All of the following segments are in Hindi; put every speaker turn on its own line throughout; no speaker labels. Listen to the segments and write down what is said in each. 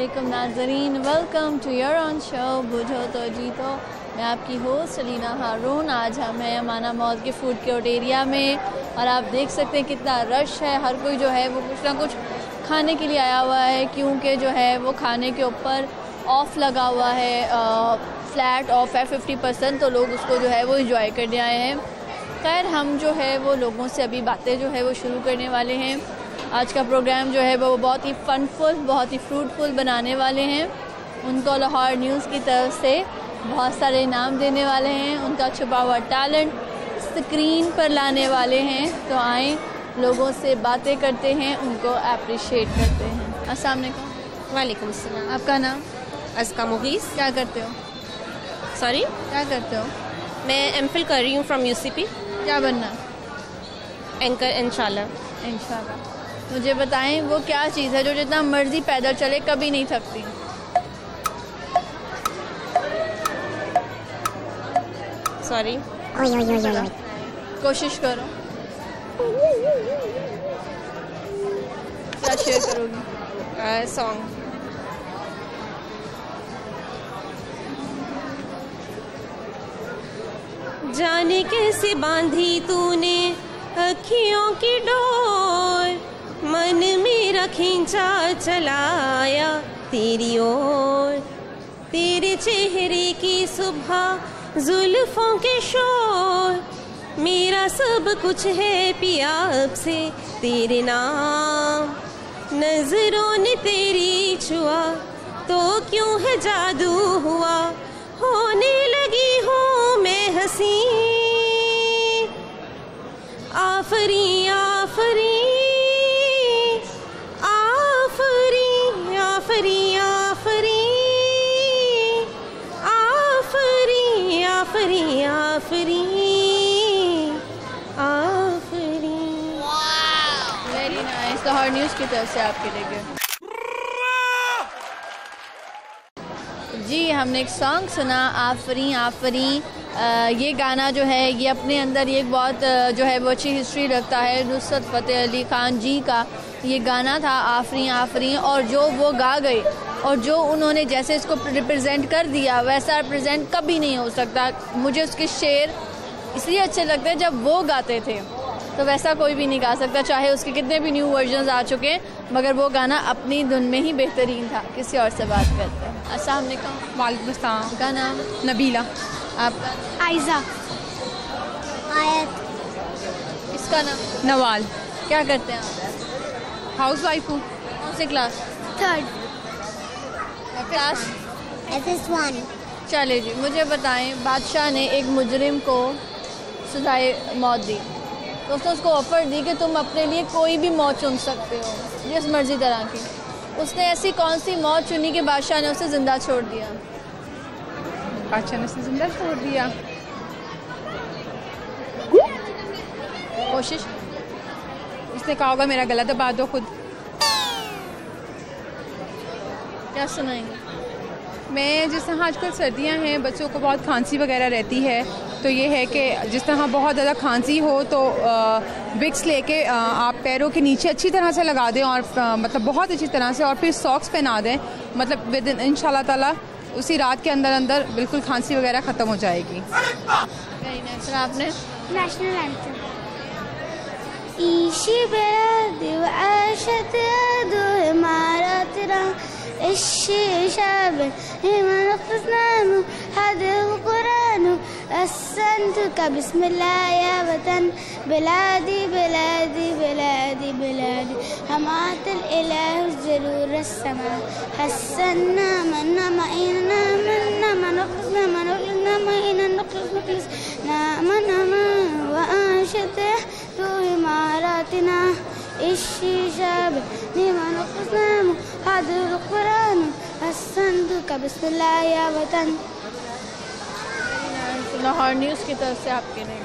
अस्सलामुअलैकुम नाज़रीन, welcome to your own show भूजो तो जीतो। मैं आपकी होस्ट अलीना हारून। आज हम हैं अमाना मॉल के फूड कोर्ट एरिया में और आप देख सकते हैं कितना रश है। हर कोई जो है वो कुछ ना कुछ खाने के लिए आया हुआ है, क्योंकि जो है वो खाने के ऊपर ऑफ़ लगा हुआ है, फ्लैट ऑफ है 50%, तो लोग उसको जो है वो इंजॉय करने आए हैं। खैर हम जो है वो लोगों से अभी बातें जो है वो शुरू करने वाले हैं। आज का प्रोग्राम जो है वो बहुत ही फनफुल, बहुत ही फ्रूटफुल बनाने वाले हैं। उनको लाहौर न्यूज़ की तरफ से बहुत सारे इनाम देने वाले हैं। उनका छुपा हुआ टैलेंट स्क्रीन पर लाने वाले हैं। तो आएँ लोगों से बातें करते हैं, उनको अप्रिशिएट करते हैं। अस्सलाम वालेकुम।
वालेकुम अस्सलाम।
आपका नाम?
अस्का मुगीस।
क्या करते हो?
सॉरी,
क्या करते हो?
मैं एमफिल कर रही हूँ फ्रॉम यूसीपी।
क्या बनना?
एंकर इंशाल्लाह।
इंशाल्लाह। मुझे बताएं वो क्या चीज़ है जो जितना मर्जी पैदल चले कभी नहीं थकती?
सॉरी,
कोशिश करो। क्या शेयर करोगी?
सॉन्ग। जाने कैसे बांधी तूने अखियों की डोर, मन मेरा खींचा चलाया तेरी ओर। तेरे चेहरे की सुबह जुल्फों के शोर, मेरा सब कुछ है पिया अब से तेरे नाम। नजरों ने तेरी छुआ तो क्यों है जादू हुआ, होने लगी हूँ मैं हंसी। आफरी आफरी आफरी आफरी आफरी आफरी आफरी आफरी आफरी।
Very nice. लाहौर न्यूज़ की तरफ से आपके लिए जी हमने एक सॉन्ग सुना, आफरी आफरी। ये गाना जो है ये अपने अंदर ये बहुत जो है वो अच्छी हिस्ट्री रखता है। नुसरत फ़तेह अली ख़ान जी का ये गाना था आफरी आफरी, और जो वो गा गए और जो उन्होंने जैसे इसको रिप्रेजेंट कर दिया वैसा रिप्रेजेंट कभी नहीं हो सकता। मुझे उसके शेर इसलिए अच्छे लगते हैं, जब वो गाते थे तो वैसा कोई भी नहीं गा सकता, चाहे उसके कितने भी न्यू वर्जन्स आ चुके हैं, मगर वो गाना अपनी धुन में ही बेहतरीन था। किसी और से बात करते हैं। अस्सलाम वालेकुम।
वालेकुम अस्सलाम।
का नाम?
नबीला।
आपका?
आयजा। आयत।
इसका नाम?
नवाल।
क्या करते हैं आप?
हाउस वाइफ हूँ।
कौन सी क्लास?
थर्ड।
Class
SS1।
चले जी, मुझे बताएं बादशाह ने एक मुजरिम को सजाए मौत दी, तो उसने उसको ऑफ़र दी कि तुम अपने लिए कोई भी मौत चुन सकते हो, जिस मर्जी तरह की। उसने ऐसी कौन सी मौत चुनी कि बादशाह ने उसे ज़िंदा छोड़ दिया?
बादशाह ने उसे जिंदा छोड़ दिया।
कोशिश।
उसने कहा होगा मेरा गला दबा दो खुद।
क्या सुनाएंगे?
मैं जिस तरह आजकल सर्दियां हैं, बच्चों को बहुत खांसी वगैरह रहती है, तो ये है कि जिस तरह बहुत ज़्यादा खांसी हो तो विक्स लेके आप पैरों के नीचे अच्छी तरह से लगा दें और मतलब बहुत अच्छी तरह से, और फिर सॉक्स पहना दें। मतलब विद इंशाल्लाह ताला उसी रात के अंदर अंदर बिल्कुल खांसी वगैरह ख़त्म हो जाएगी।
आपने?
National anthem. ईशी बेदी वआशत दो इमारतना الشاب هما نقصناه هذا القرآن أحسنتك بسم الله يا وطن بلادي بلادي بلادي بلادي همات الإله الجلول السماء حسنا منا معينا منا ما نقصنا ما نقصنا معينا نقص نعمنا وأنشته تو إماراتنا الشاب لما نقصناه هذا القرآن حسنتك بسم الله يا वतन।
लाहौर न्यूज़ की तरफ से आपके लिए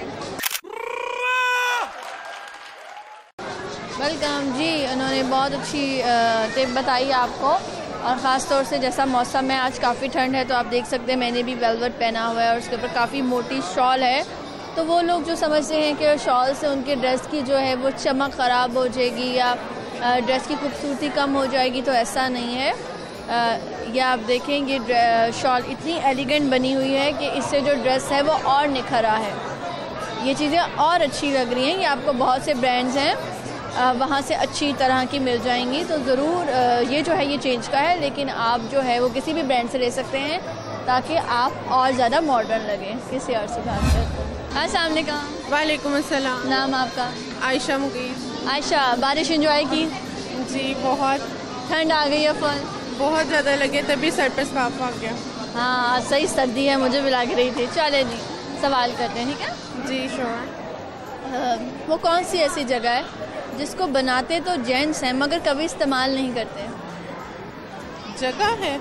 वेलकम जी। उन्होंने बहुत अच्छी टिप बताई आपको, और ख़ास तौर से जैसा मौसम है आज काफ़ी ठंड है, तो आप देख सकते हैं मैंने भी वेलवेट पहना हुआ है और उसके ऊपर काफ़ी मोटी शॉल है। तो वो लोग जो समझते हैं कि शॉल से उनके ड्रेस की जो है वो चमक ख़राब हो जाएगी या ड्रेस की खूबसूरती कम हो जाएगी, तो ऐसा नहीं है। ये आप देखें, ये शॉल इतनी एलिगेंट बनी हुई है कि इससे जो ड्रेस है वो और निखरा है। ये चीज़ें और अच्छी लग रही हैं। ये आपको बहुत से ब्रांड्स हैं वहाँ से अच्छी तरह की मिल जाएंगी। तो ज़रूर ये जो है ये चेंज का है, लेकिन आप जो है वो किसी भी ब्रांड से ले सकते हैं ताकि आप और ज़्यादा मॉडर्न लगें। किसी और से बात करते हैं। अस्सलाम वालेकुम।
वालेकुम अस्सलाम।
नाम आपका?
आयशा मुगीर।
आयशा, बारिश एंजॉय की?
जी बहुत।
ठंड आ गई है फुल?
बहुत ज़्यादा लगे तभी सर पे स्कार्फ आ गया।
हाँ सही सर्दी है, मुझे भी लग रही थी। चले जी सवाल करते हैं, ठीक है?
जी श्योर।
वो कौन सी ऐसी जगह है जिसको बनाते तो जेंट्स हैं मगर कभी इस्तेमाल नहीं करते?
जगह है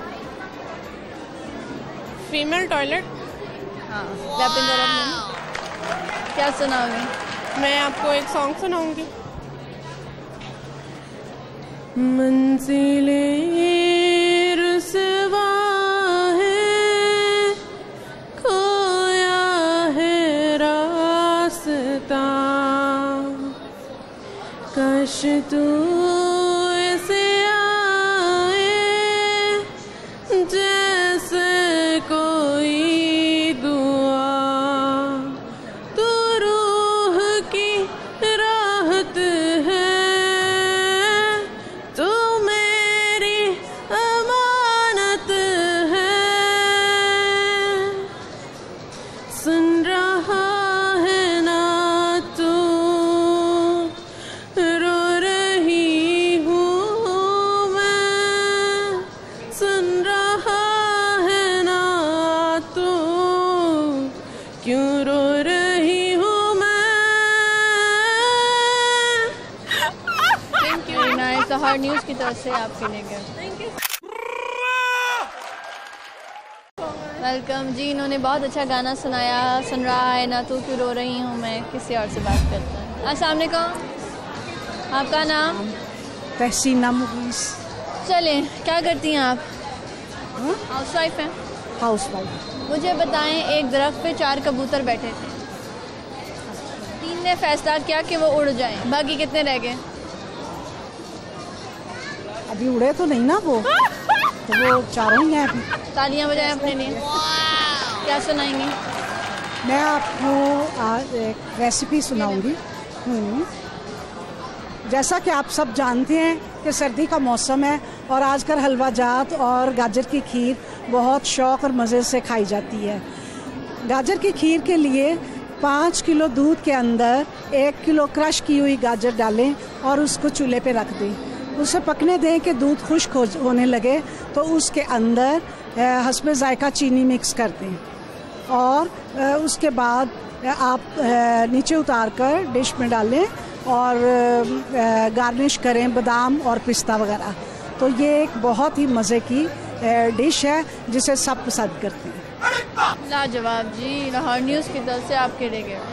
फीमेल टॉयलेट।
हाँ क्लैपिंग करो अपने। क्या सुनाओगे?
मैं आपको एक सॉन्ग सुनाऊंगी। मंजिले रुसवा है, खोया है रास्ता, काश तू ऐसे आए जैसे कोई दुआ, तू रूह की राहत है, तू मेरी अमानत है, सुन रहा है ना तू, रो रही हूँ मैं, सुन रहा है ना तू, क्यों रो रही हूँ मैं।
Thank you. Nice. Lahore news की तरफ से आपके लिए गए। वेलकम जी। इन्होंने बहुत अच्छा गाना सुनाया, सुन रहा है ना तू, क्यों रो रही हूँ मैं। किसी और से बात करते हैं। अस्सलाम वालेकुम। आपका नाम?
तहसीना मुगीस।
चलें, क्या करती हैं आप? हाउस वाइफ हैं?
Housewife.
मुझे बताएं, एक दरख्त पे 4 कबूतर बैठे थे, 3 ने फैसला किया कि वो उड़ जाएं, बाकी कितने रह गए?
अभी उड़े तो नहीं ना वो, तो वो चारों ही हैं अभी।
तालियां बजाएं अपने लिए। क्या सुनाएंगी?
मैं आपको आज एक रेसिपी सुनाऊंगी। जैसा कि आप सब जानते हैं कि सर्दी का मौसम है और आजकल हलवा जात और गाजर की खीर बहुत शौक़ और मज़े से खाई जाती है। गाजर की खीर के लिए 5 किलो दूध के अंदर 1 किलो क्रश की हुई गाजर डालें और उसको चूल्हे पे रख दें। उसे पकने दें कि दूध खुश्क होने लगे तो उसके अंदर हस्बे जायका चीनी मिक्स कर दें और उसके बाद आप नीचे उतार कर डिश में डालें और गार्निश करें बादाम और पिस्ता वगैरह। तो ये एक बहुत ही मज़े की डिश है जिसे सब पसंद करते हैं।
लाजवाब जी। लाहौर न्यूज़ की तरफ से आपके लिए गए।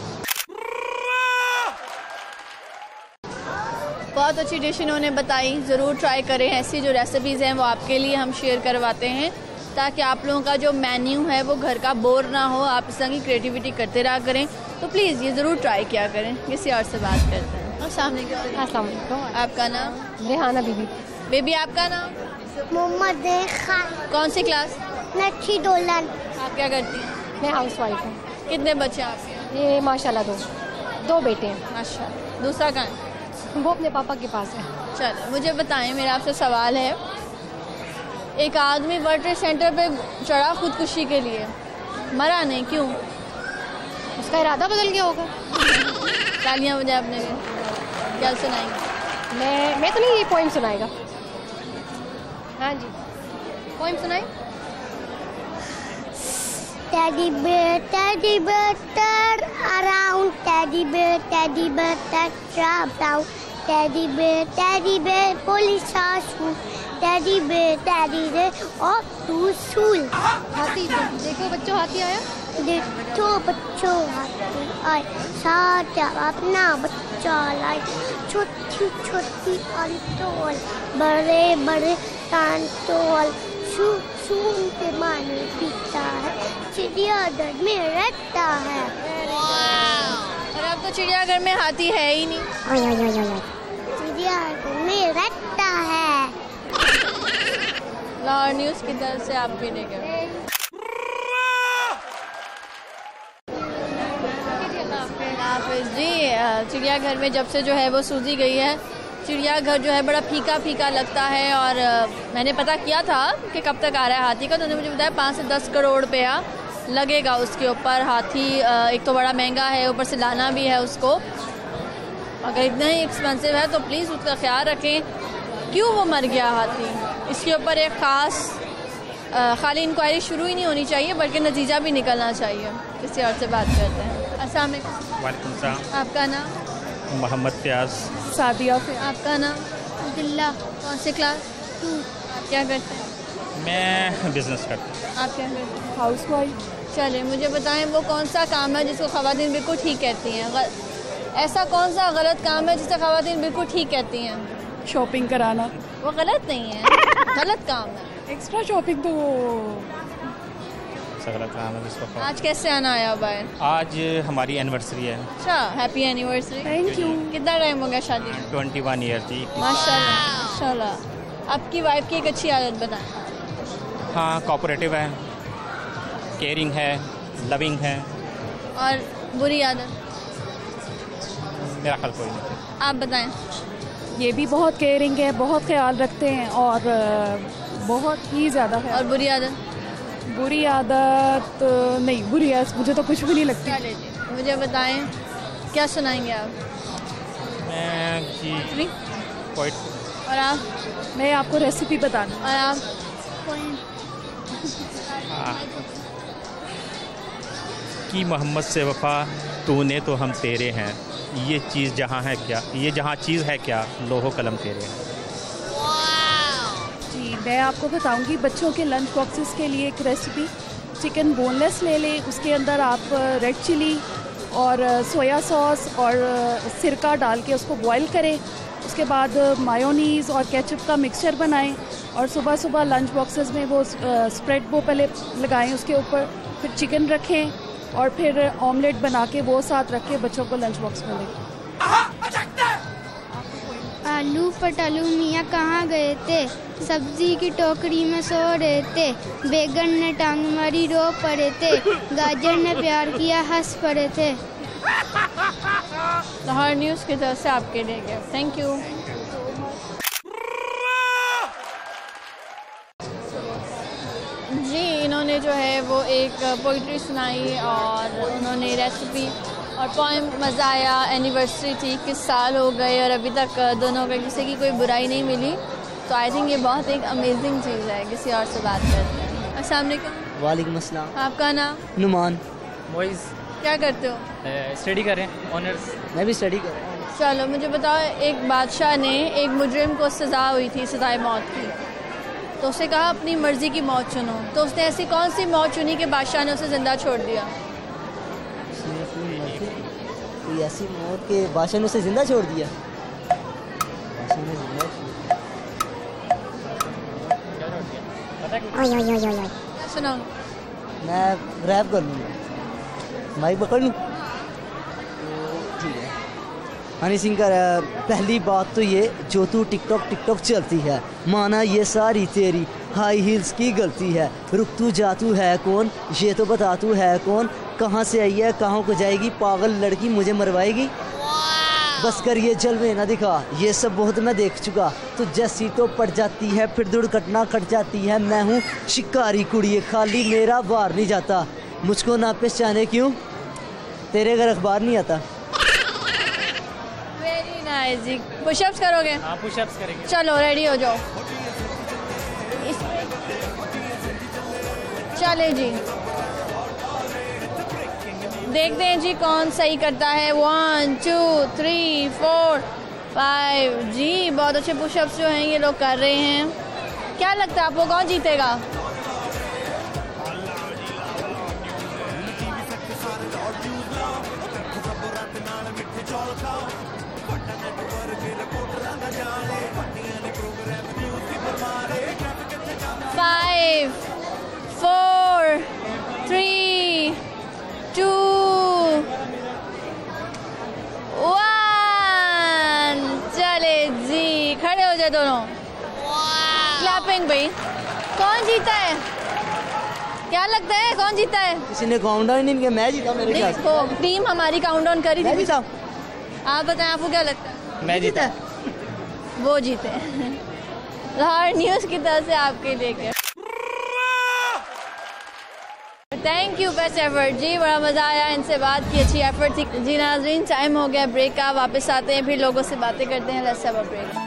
बहुत अच्छी डिश इन्होंने बताई, ज़रूर ट्राई करें। ऐसी जो रेसिपीज़ हैं वो आपके लिए हम शेयर करवाते हैं ताकि आप लोगों का जो मेन्यू है वो घर का बोर ना हो, आप इस तरह की क्रिएटिविटी करते रहा करें। तो प्लीज़ ये ज़रूर ट्राई किया करें। किसी और से बात करते हैं। अस्सलाम वालेकुम। आपका नाम?
रेहाना बीबी।
बेबी आपका नाम?
मोहम्मद खान।
कौन सी क्लास?
नक्शी डोलन।
आप क्या करती हैं?
मैं हाउस वाइफ हूँ।
कितने बच्चे हैं आपके?
ये माशाल्लाह दो बेटे हैं।
माशाल्लाह। दूसरा कहाँ है?
वो अपने पापा के पास है।
चलो मुझे बताएं, मेरा आपसे सवाल है। एक आदमी वर्ल्ड ट्रेड सेंटर पे चढ़ा खुदकुशी के लिए, मरा नहीं, क्यों?
उसका इरादा बदल गया होगा।
तालियां बजाएं अपने लिए। क्या सुनाएंगे?
मैं तो नहीं, ये पोइम सुनाएगा। हाँ जी, पोइम सुनाए।
Teddy bear, turn around. Teddy bear, trap down. Teddy bear, police shoot. Teddy bear, off to school.
हाथी देखो बच्चों, हाथी आया।
देखो बच्चों, हाथी आए, साथ अपना बच्चा लाए। छोटी छोटी अंतोल, बड़े बड़े कांटोल, सुन के माने पीता है, चिड़ियाघर में रहता है।
और अब तो चिड़ियाघर में हाथी है ही नहीं।
चिड़ियाघर में रहता है।
लाहौर न्यूज़ की तरफ से आपके लिए। हाफिज़ जी। चिड़ियाघर में जब से जो है वो सूजी गई है, चिड़ियाघर जो है बड़ा फीका फीका लगता है। और मैंने पता किया था कि कब तक आ रहा है हाथी का, तो उन्होंने मुझे बताया 5 से 10 करोड़ रुपया लगेगा उसके ऊपर। हाथी एक तो बड़ा महंगा है, ऊपर से लाना भी है उसको। अगर इतना ही एक्सपेंसिव है तो प्लीज़ उसका ख्याल रखें। क्यों वो मर गया हाथी, इसके ऊपर एक ख़ास खाली इंक्वायरी शुरू ही नहीं होनी चाहिए, बल्कि नतीजा भी निकलना चाहिए। किसी और से बात करते हैं। अस्सलाम वालेकुम।
सलाम।
आपका नाम?
मोहम्मद प्याज।
सादिया।
आपका नाम?
अब्दुल्ला।
कौन से क्लास? 2। आप क्या करते हैं?
मैं बिज़नेस करता हूँ।
आप क्या करते हैं?
Housewife.
चलिए मुझे बताएं, वो कौन सा काम है जिसको ख़वातीन बिल्कुल ठीक कहती हैं? ऐसा कौन सा गलत काम है जिसे ख़वातीन बिल्कुल ठीक कहती हैं?
शॉपिंग कराना।
वो गलत नहीं है, गलत काम है।
एक्स्ट्रा शॉपिंग तो
गलत काम है जिसको।
आज कैसे आना आया बाहर?
आज हमारी एनिवर्सरी है।
अच्छा, हैप्पी एनिवर्सरी।
Thank you.
कितना टाइम हो गया शादी?
21 ईयर जी।
माशाल्लाह माशाल्लाह। आपकी वाइफ की एक अच्छी आदत बताएं।
हाँ, कोऑपरेटिव है, केयरिंग है, लविंग है।
और बुरी आदत?
मेरा ख्याल कोई नहीं।
आप बताएं।
ये भी बहुत केयरिंग है, बहुत ख्याल रखते हैं और बहुत ही ज़्यादा है।
और बुरी आदत?
बुरी आदत नहीं, बुरी आदत मुझे तो कुछ भी नहीं लगती।
क्या लेते? मुझे बताएं, क्या सुनाएंगे आप?
मैं जी पोइट।
और आप?
मैं आपको रेसिपी बताना।
और आप?
हाँ। कि मोहम्मद से वफ़ा तूने तो हम तेरे हैं, ये चीज़ जहाँ है क्या, ये जहाँ चीज़ है क्या, लोहो कलम तेरे हैं।
जी, मैं आपको बताऊंगी बच्चों के लंच बॉक्सेस के लिए एक रेसिपी। चिकन बोनलेस ले लें, उसके अंदर आप रेड चिली और सोया सॉस और सिरका डाल के उसको बॉईल करें। उसके बाद मायोनीज़ और केचप का मिक्सचर बनाएं और सुबह सुबह लंच बॉक्सेस में वो स्प्रेड वो पहले लगाएं, उसके ऊपर फिर चिकन रखें और फिर ऑमलेट बना के वो साथ रख के बच्चों को लंच बॉक्स में दें।
आलू पटालू मियाँ कहाँ गए थे, सब्जी की टोकरी में सो रहे थे। बैगन ने टांग मारी रो पड़े थे, गाजर ने प्यार किया हंस पड़े थे।
लाहौर न्यूज़ की तरफ से आपके लिए गिफ्ट। Thank you. जी, इन्होंने जो है वो एक पोइट्री सुनाई और उन्होंने रेसिपी और पोएम। मज़ा आया। एनिवर्सरी थी, 21 साल हो गए और अभी तक दोनों का किसी की कोई बुराई नहीं मिली, तो आई थिंक ये बहुत एक अमेजिंग चीज़ है। किसी और से बात करते हैं। अस्सलाम वालेकुम।
वालेकुम अस्सलाम।
आपका नाम?
नुमान।
मोइज़।
क्या करते हो?
स्टडी कर रहे हैं, ऑनर्स।
मैं भी स्टडी कर रहा हूँ।
चलो मुझे बताओ, एक बादशाह ने एक मुजरिम को सज़ा हुई थी, सज़ाए मौत की, तो उसे कहा अपनी मर्ज़ी की मौत चुनो, तो उसने ऐसी कौन सी मौत चुनी कि बादशाह ने उसे ज़िंदा छोड़ दिया?
कोई ऐसी मौत के बादशाह ने उसे जिंदा छोड़ दिया। बादशाह ने जिंदा
क्या सुनाओ?
मैं रैप कर लूँगा, माइक पकड़ लूँ तो ठीक है। हनी सिंह का पहली बात तो ये, जो तू टिकटॉक चलती है, माना ये सारी तेरी हाई हील्स की गलती है। रुक तू जा तू है कौन, ये तो बता तू है कौन, कहाँ से आई है कहाँ को जाएगी, पागल लड़की मुझे मरवाएगी। बस कर ये जलवे ना दिखा, ये सब बहुत मैं देख चुका। तो जैसी तो पड़ जाती है फिर दुर्घटना खट जाती है। मैं हूँ शिकारी कुड़िए, खाली मेरा बार नहीं जाता। मुझको ना पहचाने क्यों, तेरे घर अखबार नहीं आता।
वेरी नाइस जी। पुशअप्स करोगे?
हाँ, पुशअप्स करेंगे।
चलो रेडी हो जाओ। चले जी, देखते हैं जी कौन सही करता है। 1 2 3 4 5 जी, बहुत अच्छे पुशअप्स जो हैं ये लोग कर रहे हैं। क्या लगता है आपको कौन जीतेगा? Five, 4 3 2 1। चले जी, खड़े हो जाए दोनों। क्लैपिंग भाई। कौन जीता है? क्या लगता है कौन जीता है?
किसी ने काउंट डाउन नहीं किया, मैं जीता मेरे ख्याल से।
देखो टीम हमारी काउंट डाउन करी
मैं
थी।
जीता।
आप बताएं आपको क्या लगता है?
मैं जीता।
वो जीते। लाहौर न्यूज़ की तरफ से आपके लेके। थैंक यू, बेस्ट एफर्ट जी, बड़ा मज़ा आया, इनसे बात की, अच्छी एफर्ट थी जी। नाज़रीन टाइम हो गया ब्रेक का, वापस आते हैं फिर लोगों से बातें करते हैं। Let's have a break.